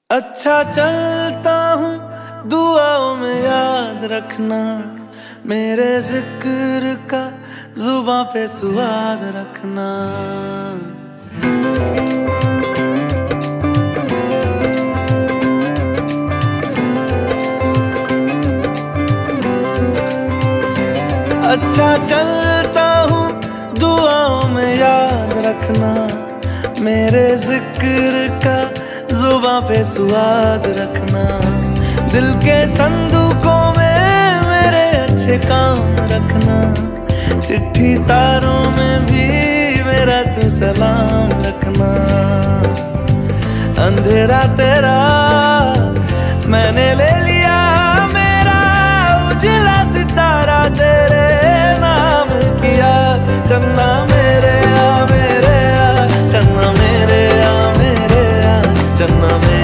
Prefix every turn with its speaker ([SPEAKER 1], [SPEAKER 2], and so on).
[SPEAKER 1] अच्छा चलता हूँ दुआओं में याद रखना, मेरे जिक्र का जुबां पे स्वाद रखना। अच्छा चलता हूँ दुआओं में याद रखना, मेरे जिक्र का जुबां पे स्वाद रखना। दिल के संदूकों में मेरे अच्छे काम रखना, चिट्ठी तारों में भी मेरा तू सलाम रखना। अंधेरा तेरा मैंने ले लिया, मेरा उजला सितारा तेरे नाम किया। चन्ना मेरे आ मेरे आ, चन्ना मेरे आ मेरे आ, चन्ना मेरे